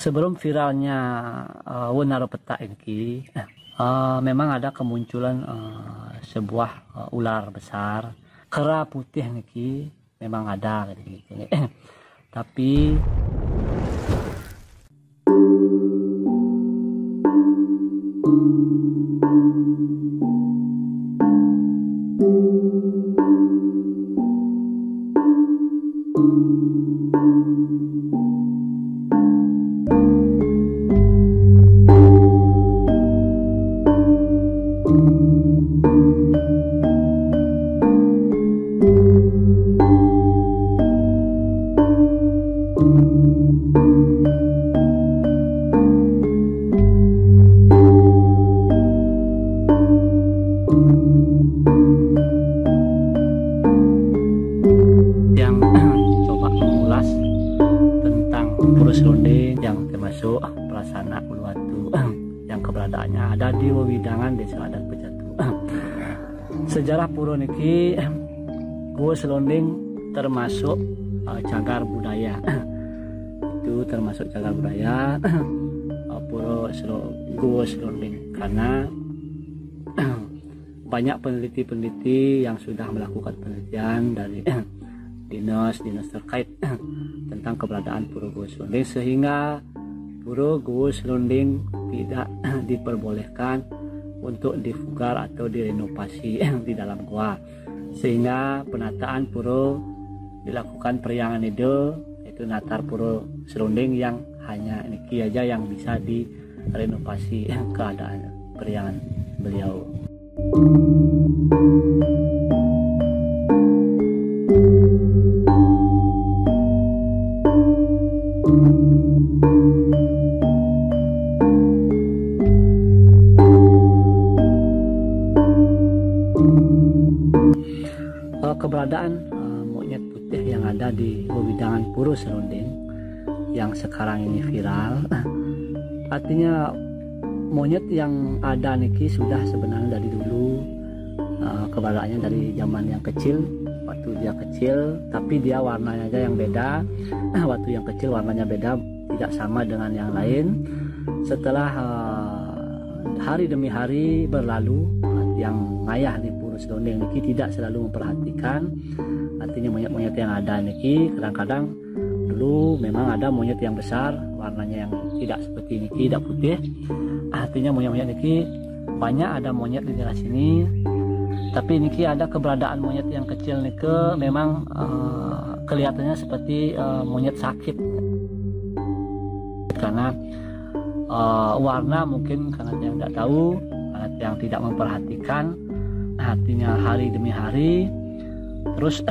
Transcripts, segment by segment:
Sebelum viralnya Wenaro Peta ini, memang ada kemunculan sebuah ular besar, kera putih niki memang ada gitu. Tapi yang coba mengulas tentang Pura Serunding yang termasuk Prasana Uluwatu yang keberadaannya ada di Wewidangan Desa Adat Pejatu. Sejarah Pura niki Gua Serunding termasuk cagar budaya. Itu termasuk cagar budaya Gua Serunding karena banyak peneliti-peneliti yang sudah melakukan penelitian dari dinas terkait tentang keberadaan Pura Gua Serunding, sehingga Pura Gua Serunding tidak diperbolehkan untuk difugar atau direnovasi di dalam gua, sehingga penataan pura dilakukan periangan itu natar Pura Serunding yang hanya niki aja yang bisa direnovasi keadaan periangan beliau. Keberadaan monyet putih yang ada di Wewidangan Pura Serunding yang sekarang ini viral, artinya monyet yang ada niki sudah sebenarnya dari dulu, keberadaannya dari zaman yang kecil, waktu dia kecil, tapi dia warnanya aja yang beda. Waktu yang kecil warnanya beda, tidak sama dengan yang lain. Setelah hari demi hari berlalu, yang ngayah di Pura Serunding niki tidak selalu memperhatikan, artinya monyet-monyet yang ada niki kadang-kadang dulu memang ada monyet yang besar, warnanya yang tidak seperti niki, tidak putih. Artinya monyet-monyet niki banyak ada monyet di daerah sini, tapi niki ada keberadaan monyet yang kecil niki memang kelihatannya seperti monyet sakit karena warna, mungkin karena yang tidak tahu, karena yang tidak memperhatikan, artinya hari demi hari terus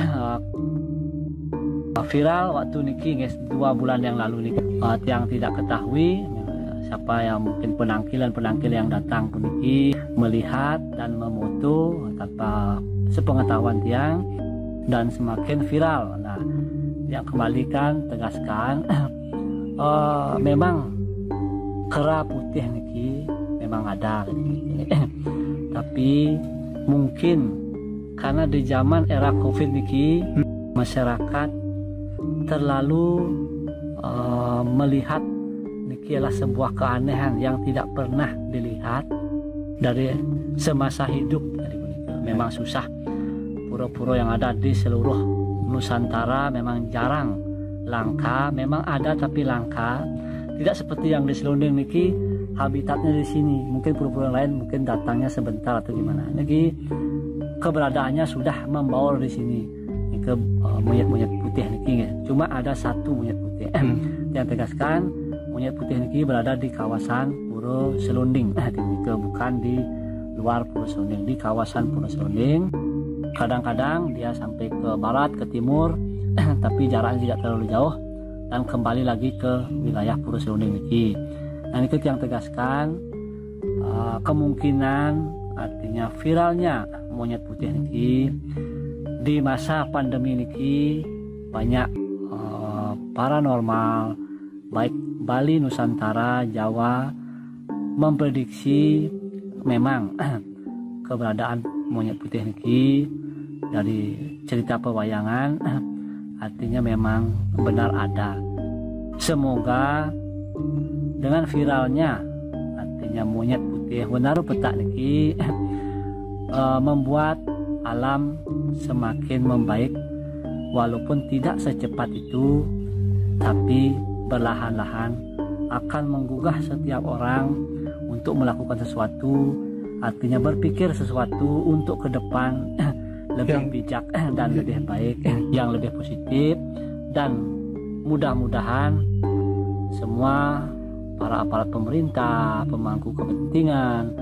viral waktu niki guys 2 bulan yang lalu niki, yang tidak ketahui siapa yang mungkin penangkil yang datang ke niki melihat dan memoto tanpa sepengetahuan tiang dan semakin viral. Nah, yang kembalikan tegaskan memang kera putih niki memang ada gitu. Tapi mungkin karena di zaman era Covid niki masyarakat terlalu melihat niki adalah sebuah keanehan yang tidak pernah dilihat dari semasa hidup. Memang susah, pura-pura yang ada di seluruh Nusantara memang jarang, langka, memang ada tapi langka. Tidak seperti yang di Serunding niki habitatnya di sini. Mungkin pura-pura lain mungkin datangnya sebentar atau gimana. Niki keberadaannya sudah membaur di sini. Ke monyet-monyet putih niki, cuma ada satu monyet putih. Yang tegaskan monyet putih niki berada di kawasan Pura Serunding, bukan di luar Pura Serunding, di kawasan Pura Serunding. Kadang-kadang dia sampai ke barat, ke timur, tapi jaraknya tidak terlalu jauh dan kembali lagi ke wilayah Pura Serunding niki. Nah, itu yang tegaskan kemungkinan artinya viralnya monyet putih niki di masa pandemi niki banyak paranormal baik Bali, Nusantara, Jawa memprediksi memang keberadaan monyet putih niki dari cerita pewayangan, artinya memang benar ada. Semoga dengan viralnya artinya monyet putih Wenaru Petak niki membuat alam semakin membaik, walaupun tidak secepat itu, tapi berlahan-lahan akan menggugah setiap orang untuk melakukan sesuatu, artinya berpikir sesuatu untuk ke depan lebih bijak dan lebih baik, yang lebih positif. Dan mudah-mudahan semua para aparat pemerintah, pemangku kepentingan,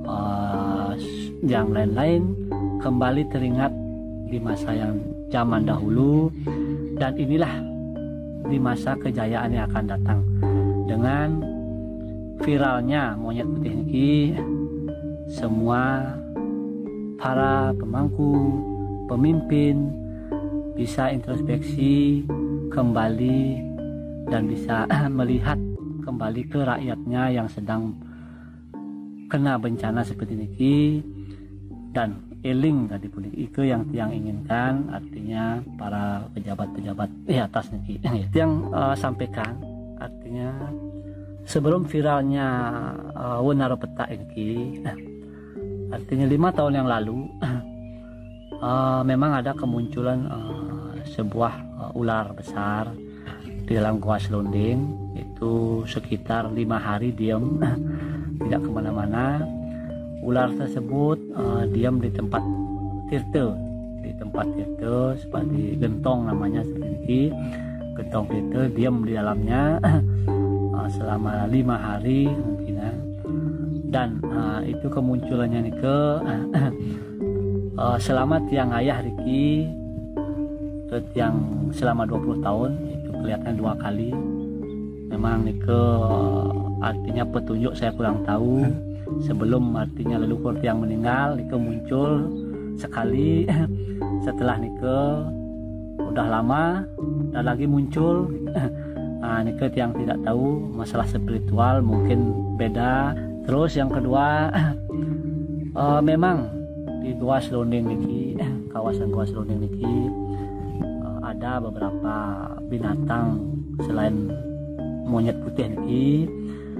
yang lain-lain kembali teringat di masa yang zaman dahulu, dan inilah di masa kejayaan yang akan datang. Dengan viralnya monyet putih ini, semua para pemangku, pemimpin bisa introspeksi kembali dan bisa melihat kembali ke rakyatnya yang sedang kena bencana seperti ini, dan eling tadi pun itu yang inginkan, artinya para pejabat-pejabat di atas niki itu yang sampaikan, artinya sebelum viralnya Wenaru Petak ini, artinya 5 tahun yang lalu memang ada kemunculan sebuah ular besar di dalam Gua Selonding. Itu sekitar 5 hari diam tidak kemana-mana. Ular tersebut diam di tempat tirte, seperti gentong namanya, seperti gentong tirte, diam di dalamnya selama 5 hari mungkin. Dan itu kemunculannya nih selama tiang ayah Riki yang selama 20 tahun itu kelihatan 2 kali. Memang nih artinya petunjuk saya kurang tahu. Sebelum artinya leluhur yang meninggal itu muncul sekali, setelah nike udah lama dan lagi muncul. Nike yang tidak tahu masalah spiritual mungkin beda. Terus yang kedua, memang di Gua Selonding niki, kawasan Gua Selonding niki ada beberapa binatang selain monyet putih niki,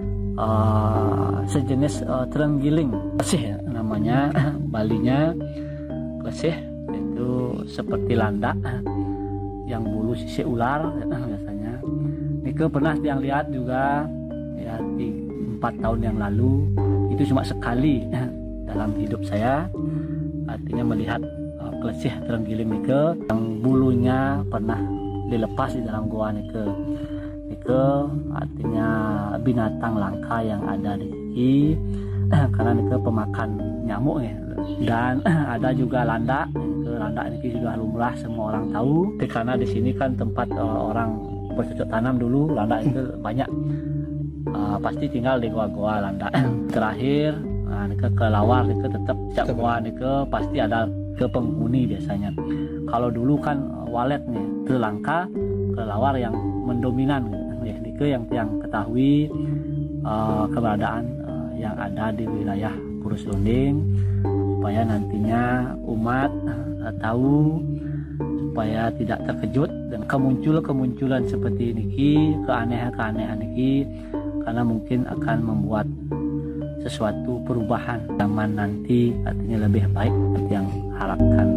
sejenis terenggiling klesih namanya, balinya klesih, itu seperti landak yang bulu sisik ular biasanya. Nike pernah yang lihat juga ya di 4 tahun yang lalu, itu cuma sekali dalam hidup saya, artinya melihat klesih terenggiling nike yang bulunya pernah dilepas di dalam gua nike artinya binatang langka yang ada di sini karena nike pemakan nyamuk ya. Dan ada juga landak ini juga lumrah semua orang tahu, karena di sini kan tempat orang bercocok tanam dulu. Landak itu banyak, pasti tinggal di gua-gua landak. Terakhir nike kelawar, nike tetap setiap gua nike pasti ada ke penghuni biasanya. Kalau dulu kan walet nih terlangka, kelawar yang mendominan ya. Nike yang ketahui keberadaan yang ada di wilayah Gua Selonding, supaya nantinya umat tahu, supaya tidak terkejut dan kemunculan seperti ini, keanehan ini, karena mungkin akan membuat sesuatu perubahan zaman nanti, artinya lebih baik seperti yang harapkan.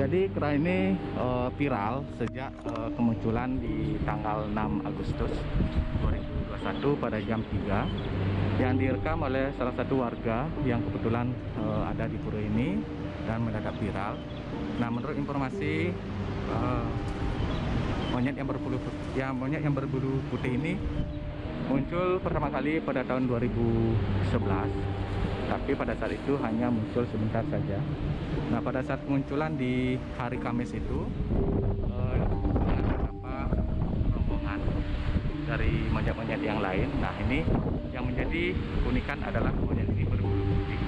Jadi kera ini viral sejak kemunculan di tanggal 6 Agustus 2021 pada jam 3 yang direkam oleh salah satu warga yang kebetulan ada di pura ini dan mendadak viral. Nah, menurut informasi monyet yang berbulu putih ini muncul pertama kali pada tahun 2011, tapi pada saat itu hanya muncul sebentar saja. Nah, pada saat kemunculan di hari Kamis itu dengan beberapa rombongan dari monyet-monyet yang lain. Nah, ini yang menjadi keunikan adalah monyet ini berbulu putih.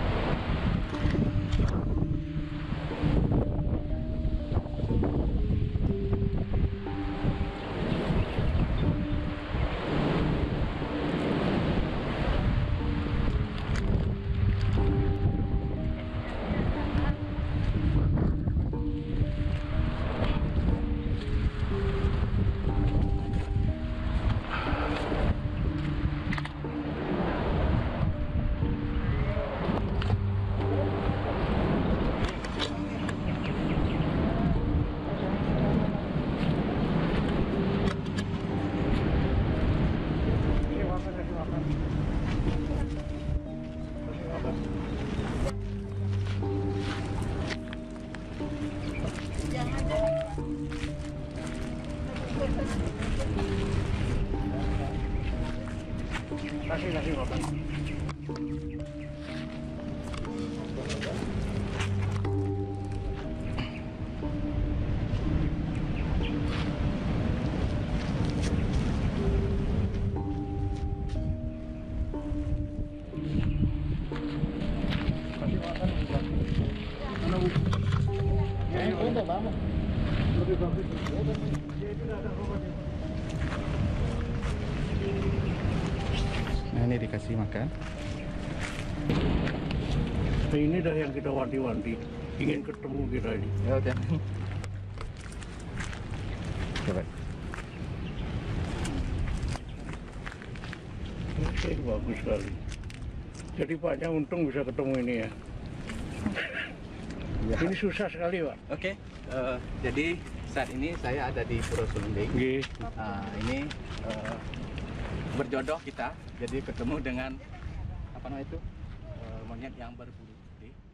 Kasih makan. Nah, ini dikasih makan. Ini dah yang kita wanti-wanti, ingin ketemu kita ini. Oke. Coba. Oke, bagus sekali. Jadi Paknya untung bisa ketemu ini ya. Ya. Ini susah sekali, Pak. Oke. Jadi saat ini saya ada di Pura Selunding. Nggih. Ini berjodoh kita, jadi ketemu dengan apa namanya itu monyet yang berbulu putih.